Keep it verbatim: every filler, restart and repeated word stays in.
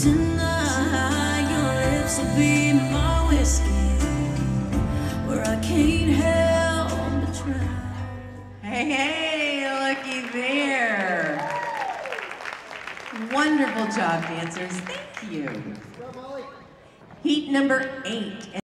Tonight your lips will be my whiskey, where I can't help but try. Hey, hey, looky there. Wonderful job, dancers. Thank you. Heat number eight.